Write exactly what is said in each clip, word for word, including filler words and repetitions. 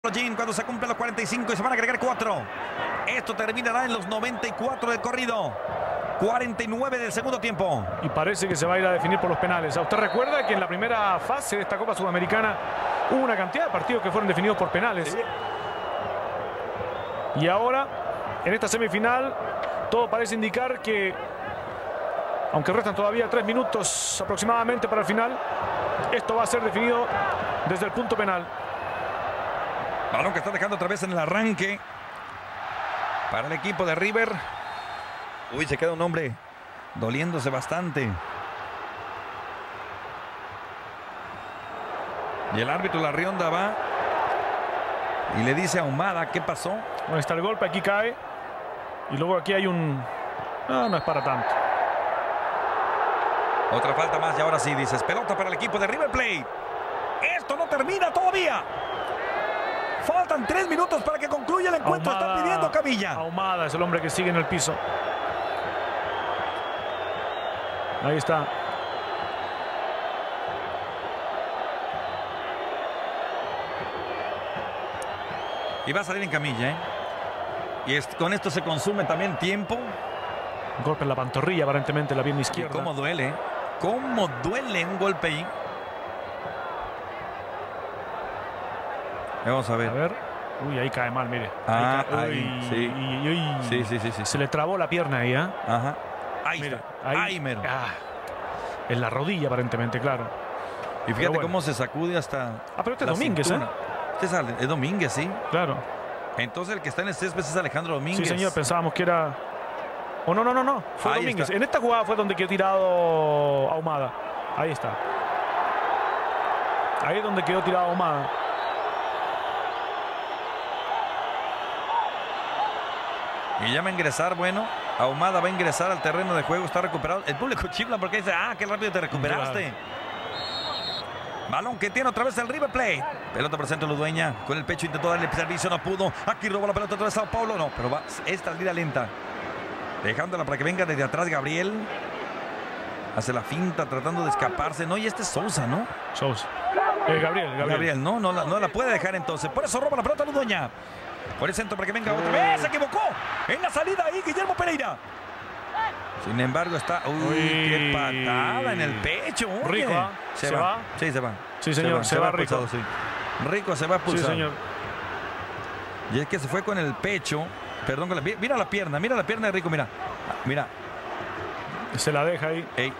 Cuando se cumplen los cuarenta y cinco y se van a agregar cuatro. Esto terminará en los noventa y cuatro del corrido. cuarenta y nueve del segundo tiempo. Y parece que se va a ir a definir por los penales. ¿Usted recuerda que en la primera fase de esta Copa Sudamericana hubo una cantidad de partidos que fueron definidos por penales? Sí. Y ahora, en esta semifinal, todo parece indicar que, aunque restan todavía tres minutos aproximadamente para el final, esto va a ser definido desde el punto penal. Balón que está dejando otra vez en el arranque para el equipo de River. Uy, se queda un hombre doliéndose bastante. Y el árbitro La Rionda va y le dice a Ahumada qué pasó. Bueno, está el golpe, aquí cae. Y luego aquí hay un... No, no es para tanto. Otra falta más y ahora sí, dices, pelota para el equipo de River Plate. Esto no termina todavía. Faltan tres minutos para que concluya el encuentro. Ahumada, Está pidiendo Camilla. Ahumada es el hombre que sigue en el piso. Ahí está. Y va a salir en camilla, ¿eh? Y es, con esto se consume también tiempo. Un golpe en la pantorrilla, aparentemente, la pierna izquierda. Y cómo duele. Cómo duele un golpe ahí. Vamos a ver. A ver. Uy, ahí cae mal, mire. Ah, ahí, cae. ahí, Uy, sí. uy, uy. Sí, sí, sí, sí. Se le trabó la pierna ahí, ¿eh? Ajá. Ahí Mire, está. ahí, Ahí mero. Ah, en la rodilla, aparentemente, claro. Y fíjate bueno. cómo se sacude hasta. Ah, pero este es la Domínguez, cintura. ¿eh? Este es, Ale- es Domínguez, sí. Claro. Entonces el que está en el césped es Alejandro Domínguez. Sí, señor, pensábamos que era... Oh, no, no, no, no. Fue Ahí Domínguez. está. En esta jugada fue donde quedó tirado Ahumada. Ahí está. Ahí es donde quedó tirado Ahumada. Y ya va a ingresar, bueno. Ahumada va a ingresar al terreno de juego. Está recuperado. El público chifla porque dice, ah, qué rápido te recuperaste. Claro. Balón que tiene otra vez el River Plate. Pelota por el centro Ludueña. Con el pecho intentó darle servicio, no pudo. Aquí robó la pelota otra vez Sao Paulo. No, pero va esta salida lenta. Dejándola para que venga desde atrás Gabriel. Hace la finta tratando de escaparse. No, y este es Sousa, ¿no? Sousa. Eh, Gabriel, Gabriel. Gabriel, no, no la, no la puede dejar entonces. Por eso roba la pelota Ludueña. Por el centro para que venga otra vez. Se equivocó. En la salida ahí Guillermo Pereira. Sin embargo está... Uy, Uy. qué patada en el pecho. Oye. Rico, ¿ah? Se, ¿Se va. va? Sí, se va. Sí, señor, se va expulsado, Rico. sí. Rico se va Sí, expulsado. señor. Y es que se fue con el pecho. Perdón, con la, mira la pierna, mira la pierna de Rico, mira. Mira. Se la deja ahí. Ey.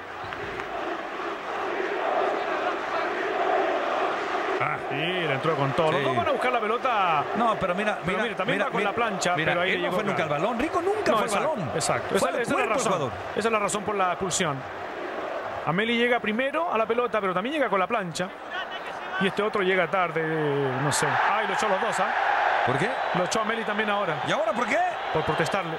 Ah, sí, le entró con todo. Sí. Los dos van a buscar la pelota. No, pero mira, Pero mira, mire, también mira, va con mira, la plancha, mira, pero ahí él le no llegó fue nunca acá. al balón. Rico nunca No, fue al exacto, balón. exacto. Fue Esa, al esa es la cuerpo del razón. jugador. Esa es la razón por la expulsión. Ameli llega primero a la pelota, pero también llega con la plancha. Y este otro llega tarde, no sé. Ay, lo echó los dos, ¿ah? ¿Por qué? Lo echó Ameli también ahora, ¿Y ahora por qué? por protestarle.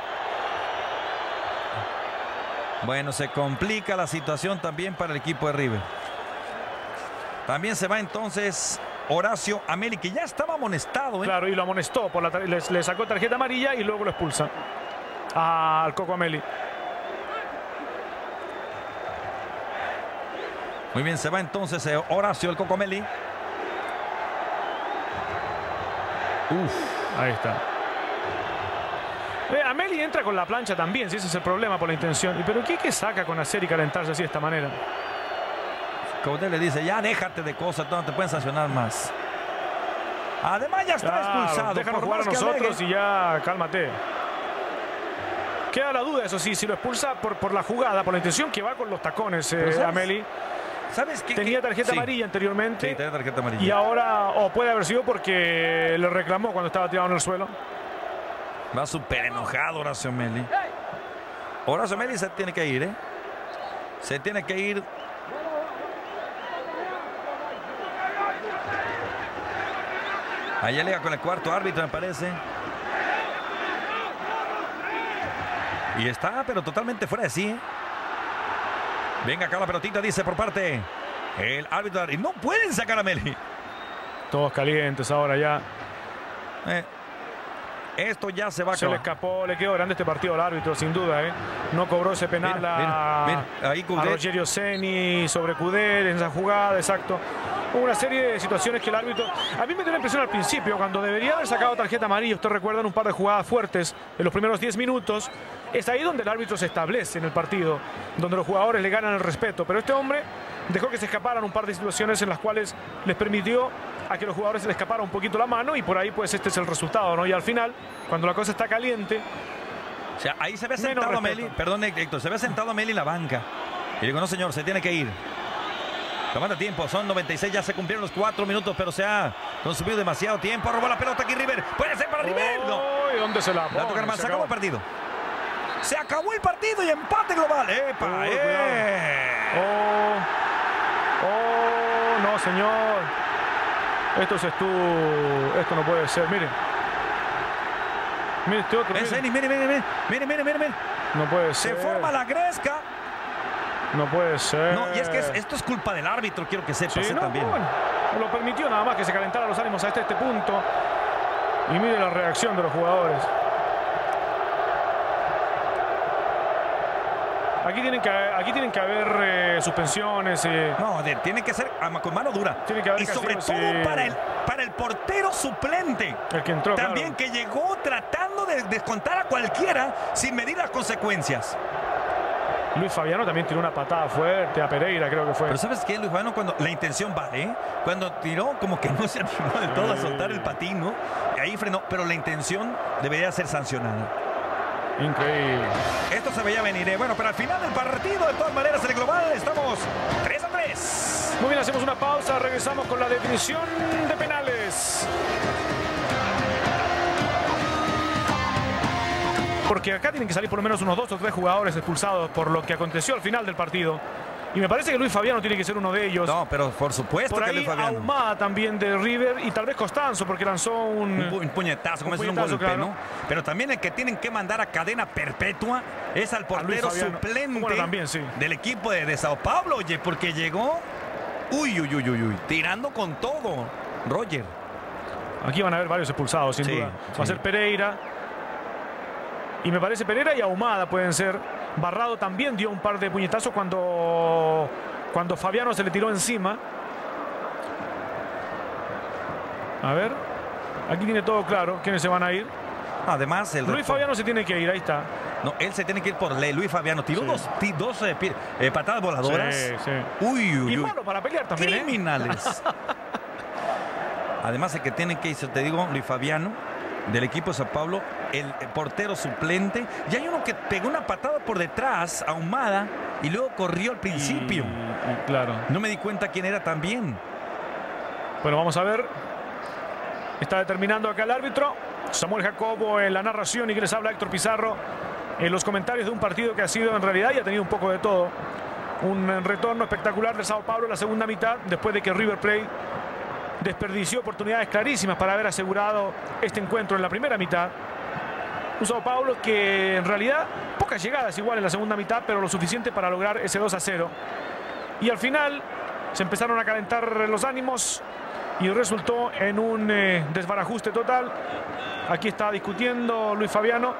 Bueno, se complica la situación también para el equipo de River. También se va entonces Horacio Ameli, que ya estaba amonestado, ¿eh? Claro, y lo amonestó, por la tar- le, le sacó tarjeta amarilla y luego lo expulsan al Coco Ameli. Muy bien, se va entonces eh, Horacio el Coco Ameli. Uf, ahí está. Eh, Ameli entra con la plancha también, si ese es el problema por la intención. ¿Y pero qué, qué saca con hacer y calentarse así de esta manera? Como usted le dice, ya déjate de cosas, no te pueden sancionar más. Además ya está Claro, expulsado. déjanos por jugar a más que nosotros alegue. y ya cálmate. Queda la duda, eso sí, si lo expulsa por, por la jugada, por la intención que va con los tacones, eh, Pero ¿sabes? Ameli. ¿Sabes qué? Tenía qué? tarjeta Sí. amarilla anteriormente. Sí, tenía tarjeta amarilla. Y ahora, o puede haber sido porque le reclamó cuando estaba tirado en el suelo. Va súper enojado Horacio Ameli. Horacio Ameli se tiene que ir, ¿eh? Se tiene que ir. Allá llega con el cuarto árbitro, me parece. Y está, pero totalmente fuera de sí, ¿eh? Venga acá la pelotita, dice por parte el árbitro. Y no pueden sacar a Ameli. Todos calientes ahora ya. Eh, esto ya se va a Se le acabar. escapó, le quedó grande este partido al árbitro, sin duda, ¿eh? No cobró ese penal Mira, a, mira, mira, ahí a Coudet. Rogerio Ceni sobre Coudet en esa jugada, exacto. una serie de situaciones que el árbitro... A mí me dio la impresión al principio, cuando debería haber sacado tarjeta amarilla, ustedes recuerdan un par de jugadas fuertes en los primeros diez minutos, es ahí donde el árbitro se establece en el partido, donde los jugadores le ganan el respeto. Pero este hombre dejó que se escaparan un par de situaciones en las cuales les permitió a que los jugadores se les escapara un poquito la mano, y por ahí pues este es el resultado, ¿no? Y al final, cuando la cosa está caliente... O sea, ahí se ve sentado a Meli, perdón Héctor, se ve sentado a Meli en la banca. Y digo, no señor, se tiene que ir. Tomando tiempo, son noventa y seis, ya se cumplieron los cuatro minutos, pero se ha consumido demasiado tiempo. Robó la pelota aquí River, puede ser para River. No. ¿Y dónde se la pone? La toca más, se acabó el partido. Se acabó el partido y empate global. ¡Epa! Oh, eh. oh, oh, no señor. Esto es esto, esto no puede ser, miren. Mire este otro. Mire, mire, mire, mire, mire, mire, mire, mire. No puede Se ser. forma la gresca. No puede ser. No, y es que es, esto es culpa del árbitro, quiero que sepas sí, no, también. Bueno, lo permitió nada más que se calentaran los ánimos hasta este punto. Y mire la reacción de los jugadores. Aquí tienen que, aquí tienen que haber eh, suspensiones. Eh. No, de, tiene que ser con mano dura. Tiene que haber y sobre castigo, todo sí. para, el, para el portero suplente. El que entró, también, claro. que llegó tratando de descontar a cualquiera sin medir las consecuencias. Luis Fabiano también tiró una patada fuerte a Pereira, creo que fue. Pero ¿sabes qué, Luis Fabiano? Cuando la intención vale, ¿eh? Cuando tiró, como que no se animó del todo a soltar el patín, ¿no? Y ahí frenó, pero la intención debería ser sancionada. Increíble. Esto se veía venir, ¿eh? Bueno, pero al final del partido, de todas maneras, en el global estamos tres a tres. Muy bien, hacemos una pausa, regresamos con la definición de penales. Porque acá tienen que salir por lo menos unos dos o tres jugadores expulsados por lo que aconteció al final del partido. Y me parece que Luis Fabiano tiene que ser uno de ellos. No, pero por supuesto por que ahí Luis Fabiano. Ahumada también de River y tal vez Costanzo, porque lanzó un... Un, pu un puñetazo, como un es un puñetazo, golpe, claro. ¿no? Pero también el que tienen que mandar a cadena perpetua es al portero suplente bueno, también, sí. del equipo de, de Sao Paulo, oye, porque llegó... Uy, uy, uy, uy, uy, tirando con todo, Roger. Aquí van a haber varios expulsados, sin sí, duda. Sí. Va a ser Pereira. Y me parece Pereira y Ahumada pueden ser. Barrado también dio un par de puñetazos cuando, cuando Fabiano se le tiró encima. A ver. Aquí tiene todo claro quiénes se van a ir. Además, el Luis Fabiano se tiene que ir, ahí está. No, él se tiene que ir por ley. Luis Fabiano tiró sí. dos, dos eh, eh, patadas voladoras. Sí, sí. Uy, uy, y uy. malo para pelear también. Criminales. ¿eh? Además, el que tiene que irse, te digo, Luis Fabiano, del equipo de Sao Paulo, el portero suplente. Y hay uno que pegó una patada por detrás, Ahumada, y luego corrió al principio. Y, y claro. No me di cuenta quién era también. Bueno, vamos a ver. Está determinando acá el árbitro. Samuel Jacobo en la narración y que les habla Héctor Pizarro en los comentarios de un partido que ha sido en realidad y ha tenido un poco de todo. Un retorno espectacular de Sao Paulo en la segunda mitad, después de que River Plate desperdició oportunidades clarísimas para haber asegurado este encuentro en la primera mitad. Un Sao Paulo que en realidad pocas llegadas igual en la segunda mitad, pero lo suficiente para lograr ese dos a cero. Y al final se empezaron a calentar los ánimos y resultó en un eh, desbarajuste total. Aquí está discutiendo Luis Fabiano.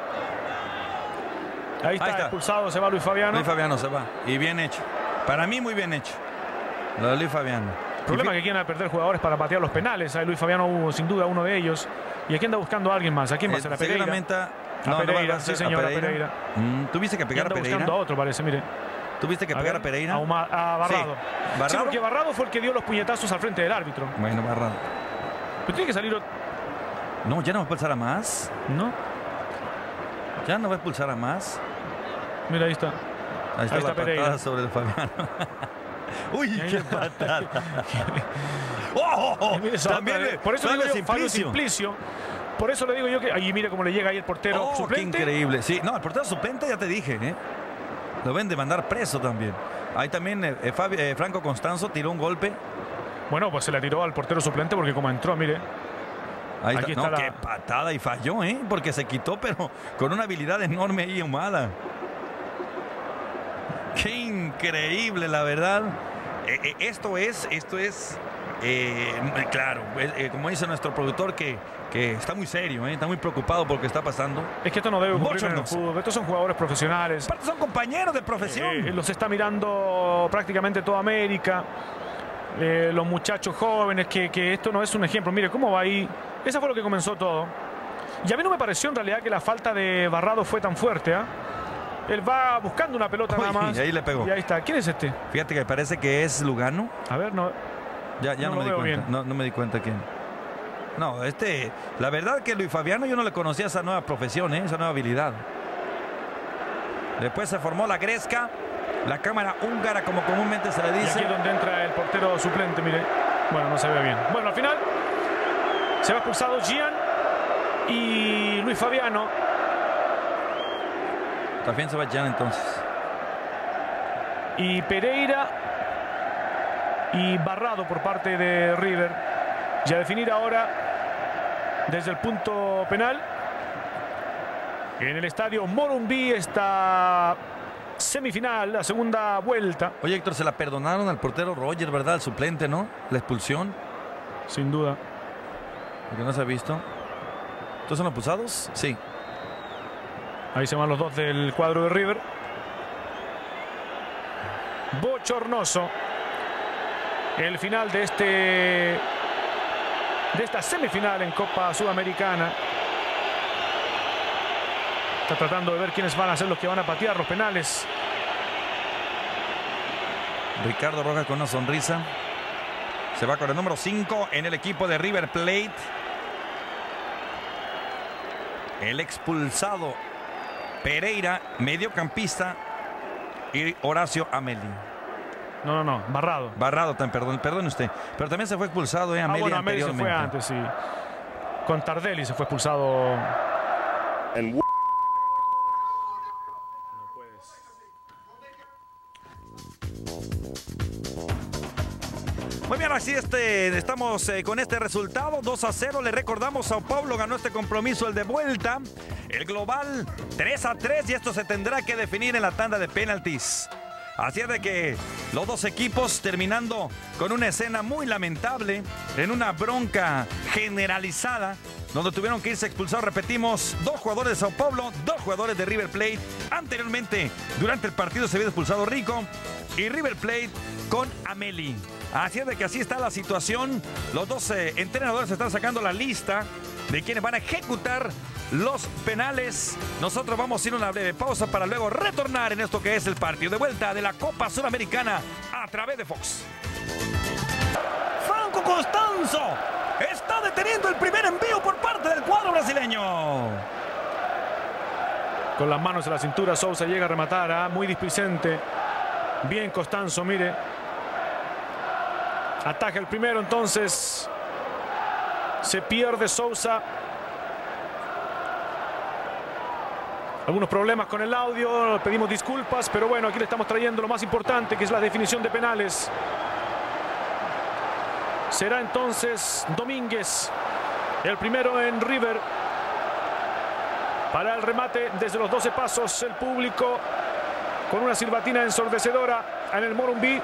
Ahí está, Ahí está expulsado, se va Luis Fabiano. Luis Fabiano se va. Y bien hecho. Para mí muy bien hecho. Lo de Luis Fabiano. El problema es que quieren perder jugadores para patear los penales. Ahí Luis Fabiano hubo sin duda uno de ellos. Y aquí anda buscando a alguien más. ¿A quién va a ser? ¿A Pereira? No, a Pereira, no sí señor, a Pereira. Pereira. Mm, ¿Tuviste que pegar a Pereira? buscando a otro, parece, mire. ¿Tuviste que a pegar ver, a Pereira? A, Uma, a Barrado. Sí. ¿Barrado? Sí, porque Barrado fue el que dio los puñetazos al frente del árbitro. Bueno, Barrado. Pero tiene que salir... No, ya no va a expulsar a más. No. Ya no va a expulsar a más. Mira, ahí está. Ahí está, ahí está la Pereira. patada sobre el Fabiano. Uy, qué patada. ¡Oh! oh, oh. También, por eso Fabio le digo Fabio Simplicio. Simplicio. Por eso le digo yo que... Ahí mire cómo le llega ahí el portero oh, suplente. Qué increíble. Sí, no, el portero suplente ya te dije, ¿eh? Lo ven de mandar preso también. Ahí también eh, Fabio, eh, Franco Costanzo tiró un golpe. Bueno, pues se le tiró al portero suplente porque como entró, mire. Ahí Aquí está. está No, la... qué patada y falló, ¿eh? Porque se quitó, pero con una habilidad enorme ahí, Ahumada. Qué increíble, la verdad. Eh, eh, esto es, esto es, eh, claro, eh, como dice nuestro productor, que, que está muy serio, ¿eh? Está muy preocupado por lo que está pasando. Es que esto no debe ocurrir en el fútbol. Estos son jugadores profesionales. Aparte son compañeros de profesión. Eh, los está mirando prácticamente toda América. eh, los muchachos jóvenes, que, que esto no es un ejemplo. Mire cómo va ahí. Esa fue lo que comenzó todo. Y a mí no me pareció en realidad que la falta de Barrado fue tan fuerte. ¿eh? Él va buscando una pelota Uy, nada más. Y ahí le pegó. Y ahí está. ¿Quién es este? Fíjate que parece que es Lugano. A ver, no. Ya, ya no, no, no me di cuenta. bien. No, no me di cuenta quién. No, este. La verdad que Luis Fabiano yo no le conocía esa nueva profesión, ¿eh? Esa nueva habilidad. Después se formó la Gresca. La cámara húngara, como comúnmente se le Y dice. aquí es donde entra el portero suplente, mire. Bueno, no se ve bien. Bueno, al final se va expulsado Gian y Luis Fabiano. También se va Gian entonces. Y Pereira y Barrado por parte de River. Y a definir ahora desde el punto penal. En el estadio Morumbi esta semifinal, la segunda vuelta. Oye, Héctor, se la perdonaron al portero Roger, ¿verdad? El suplente, ¿no? La expulsión. Sin duda. Porque no se ha visto. ¿Todos son expulsados? Sí. Ahí se van los dos del cuadro de River. Bochornoso el final de este de esta semifinal en Copa Sudamericana. Está tratando de ver quiénes van a ser los que van a patear los penales. Ricardo Rojas con una sonrisa. Se va con el número cinco en el equipo de River Plate. El expulsado Pereira, mediocampista, y Horacio Ameli. No, no, no, Barrado. Barrado, también, perdón, perdone usted. Pero también se fue expulsado, eh, Ameli, ah, bueno, Ameli se fue antes, sí. Con Tardelli se fue expulsado. And Muy bien, así este, estamos eh, con este resultado, dos a cero. Le recordamos, Sao Paulo ganó este compromiso, el de vuelta. El global tres a tres, y esto se tendrá que definir en la tanda de penaltis. Así es de que los dos equipos terminando con una escena muy lamentable, en una bronca generalizada, donde tuvieron que irse expulsados, repetimos, dos jugadores de Sao Paulo, dos jugadores de River Plate. Anteriormente, durante el partido se había expulsado Rico y River Plate con Ameli. Así es de que así está la situación. Los dos eh, entrenadores están sacando la lista de quienes van a ejecutar los penales. Nosotros vamos a ir a una breve pausa para luego retornar en esto que es el partido de vuelta de la Copa Sudamericana a través de Fox. Franco Costanzo está deteniendo el primer envío por parte del cuadro brasileño. Con las manos en la cintura, Sousa llega a rematar. ¿eh? Muy displicente. Bien Costanzo, mire. Ataja el primero, entonces se pierde Sousa. Algunos problemas con el audio, pedimos disculpas, pero bueno, aquí le estamos trayendo lo más importante, que es la definición de penales. Será entonces Domínguez, el primero en River. Para el remate desde los doce pasos, el público con una silbatina ensordecedora en el Morumbi.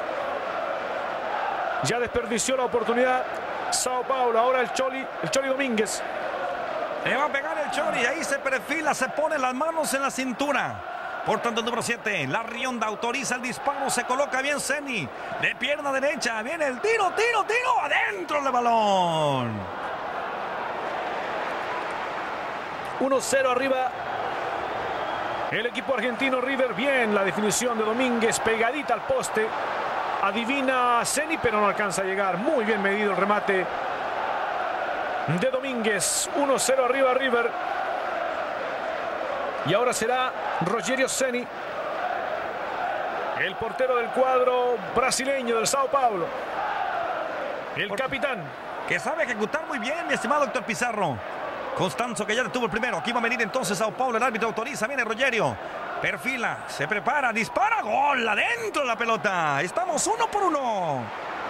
Ya desperdició la oportunidad Sao Paulo. Ahora el Choli, el Choli Domínguez. Le va a pegar el Choli, ahí se perfila, se pone las manos en la cintura. Por tanto, el número siete, la Rionda autoriza el disparo, se coloca bien Ceni. De pierna derecha, viene el tiro, tiro, tiro, adentro del balón. uno cero arriba el equipo argentino River. Bien la definición de Domínguez, pegadita al poste. Adivina Ceni, pero no alcanza a llegar. Muy bien medido el remate de Domínguez. uno cero arriba River. Y ahora será Rogério Ceni, el portero del cuadro brasileño del Sao Paulo. El capitán. Que sabe ejecutar muy bien, mi estimado doctor Pizarro. Costanzo, que ya detuvo el primero. Aquí va a venir entonces Sao Paulo. El árbitro autoriza. Viene Rogério. Perfila, se prepara, dispara, gol, adentro la pelota. Estamos uno por uno.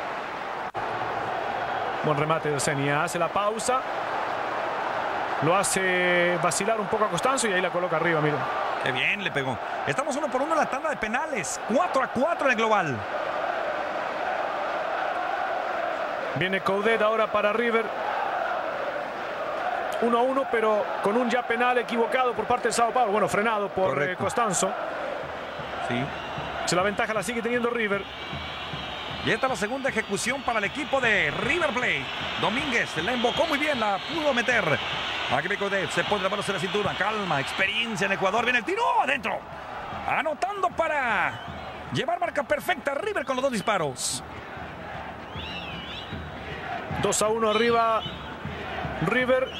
Buen remate de Ceni, hace la pausa. Lo hace vacilar un poco a Costanzo y ahí la coloca arriba, mira. Qué bien le pegó. Estamos uno por uno en la tanda de penales. cuatro a cuatro en el global. Viene Coudet ahora para River. uno a uno, pero con un ya penal equivocado por parte de Sao Paulo. Bueno, frenado por eh, Costanzo. Sí. Se la ventaja la sigue teniendo River. Y esta es la segunda ejecución para el equipo de River Plate. Domínguez la invocó muy bien, la pudo meter. Aquí Cudé se pone la mano en la cintura. Calma, experiencia en Ecuador. Viene el tiro adentro. Anotando para llevar marca perfecta River con los dos disparos. dos a uno arriba River.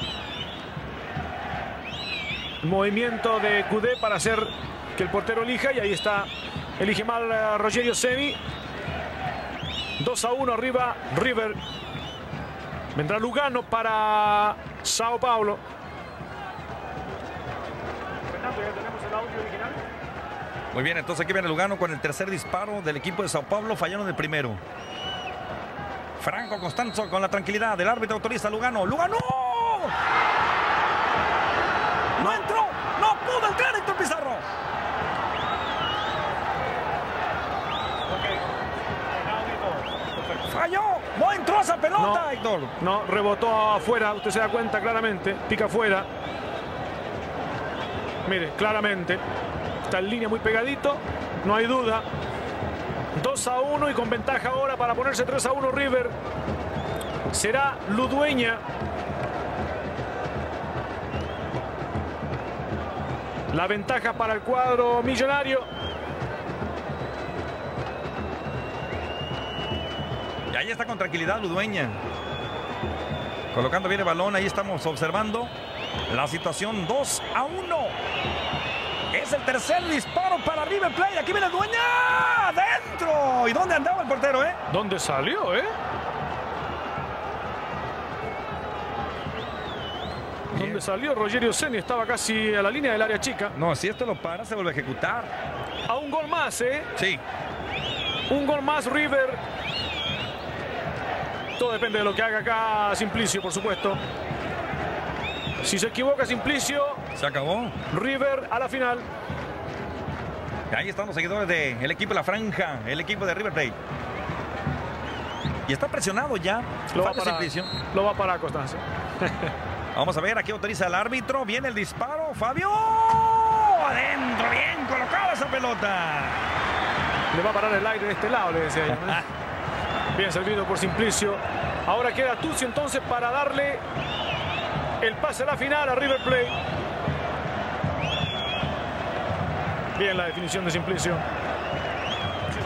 Movimiento de Cudé para hacer que el portero elija. Y ahí está. Elige mal a Rogerio Ceni. dos a uno arriba River. Vendrá Lugano para Sao Paulo. Fernando, ya tenemos el audio original. Muy bien, entonces aquí viene Lugano con el tercer disparo del equipo de Sao Paulo. Fallaron el primero. Franco Costanzo con la tranquilidad del árbitro autoriza a Lugano. ¡Lugano! ¡No entró! ¡No pudo entrar Héctor Pizarro! ¡Falló! ¡No entró esa pelota, no, Héctor! No, rebotó afuera. Usted se da cuenta claramente. Pica afuera. Mire, claramente. Está en línea muy pegadito. No hay duda. dos a uno y con ventaja ahora para ponerse tres a uno River. Será Ludueña. La ventaja para el cuadro millonario. Y ahí está con tranquilidad Ludueña. Colocando bien el balón. Ahí estamos observando la situación dos a uno. Es el tercer disparo para River Plate. Aquí viene Ludueña. ¡Adentro! ¿Y dónde andaba el portero, eh? ¿Dónde salió, eh? ¿Dónde salió? Rogerio Ceni estaba casi a la línea del área chica. No, si esto lo para, se vuelve a ejecutar. A un gol más, ¿eh? Sí. Un gol más River. Todo depende de lo que haga acá Simplicio, por supuesto. Si se equivoca Simplicio, se acabó. River a la final. Y ahí están los seguidores del equipo de la Franja, el equipo de River Plate. Y está presionado ya. Lo va, para, lo va para Constanza. Vamos a ver, aquí autoriza el árbitro. Viene el disparo. Fabio. Adentro, bien colocada esa pelota. Le va a parar el aire de este lado, le decía yo. Bien servido por Simplicio. Ahora queda Tucci entonces para darle el pase a la final a River Plate. Bien la definición de Simplicio. Sí,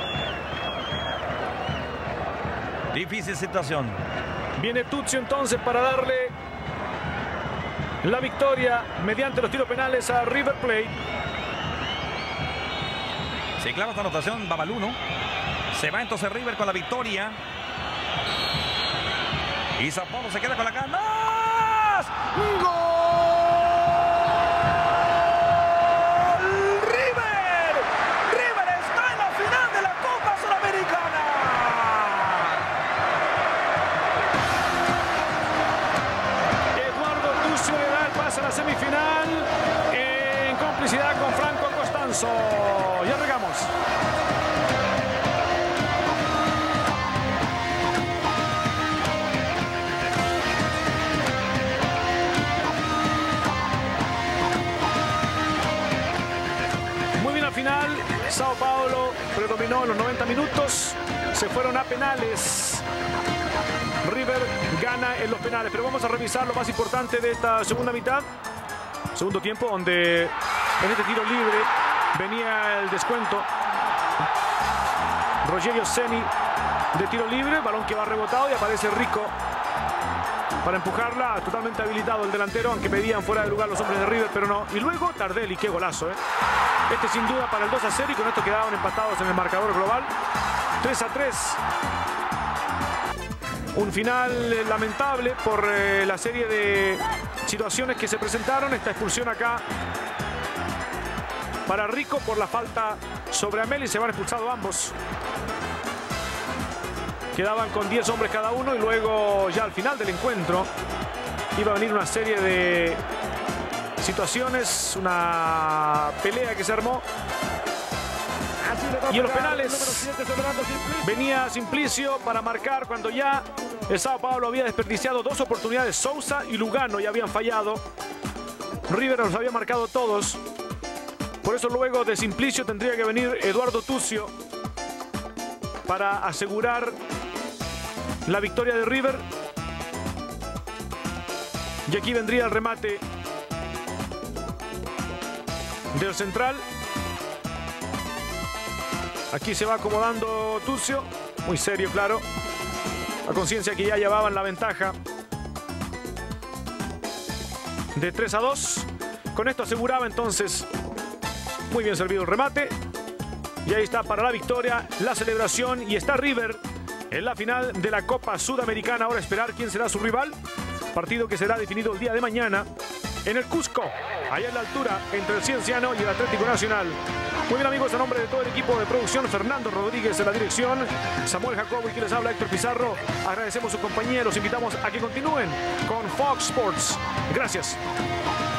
señor. Difícil situación. Viene Tucci entonces para darle la victoria mediante los tiros penales a River Plate. Se clava esta anotación Babalu, ¿no? Se va entonces River con la victoria. Y Sao Paulo se queda con la gana. ¡Gol! ¡River! ¡River está en la final de la Copa Sudamericana! Eduardo Tucci le da el pase a la semifinal en complicidad con Franco Costanzo. Ya llegamos. Final, Sao Paulo predominó en los noventa minutos, se fueron a penales. River gana en los penales, pero vamos a revisar lo más importante de esta segunda mitad, segundo tiempo, donde en este tiro libre venía el descuento. Rogerio Ceni de tiro libre, balón que va rebotado y aparece Rico para empujarla, totalmente habilitado el delantero, aunque pedían fuera de lugar los hombres de River, pero no. Y luego Tardelli, qué golazo, ¿eh? Este sin duda para el dos a cero y con esto quedaban empatados en el marcador global. tres a tres. Un final eh, lamentable por eh, la serie de situaciones que se presentaron. Esta expulsión acá para Rico por la falta sobre Amel y se van expulsados ambos. Quedaban con diez hombres cada uno y luego ya al final del encuentro iba a venir una serie de situaciones, una pelea que se armó. Y en los penales venía Simplicio para marcar cuando ya el Sao Paulo había desperdiciado dos oportunidades. Sousa y Lugano ya habían fallado. River los había marcado todos. Por eso luego de Simplicio tendría que venir Eduardo Tucci. para asegurar la victoria de River. Y aquí vendría el remate del central. Aquí se va acomodando Tucio. Muy serio, claro. A conciencia que ya llevaban la ventaja de tres a dos. Con esto aseguraba entonces muy bien servido el remate. Y ahí está para la victoria, la celebración. Y está River en la final de la Copa Sudamericana. Ahora esperar quién será su rival. Partido que será definido el día de mañana en el Cusco, allá en la altura entre el Cienciano y el Atlético Nacional. Muy bien, amigos, a nombre de todo el equipo de producción, Fernando Rodríguez en la dirección, Samuel Jacobo y quien les habla, Héctor Pizarro. Agradecemos su compañía y los invitamos a que continúen con Fox Sports. Gracias.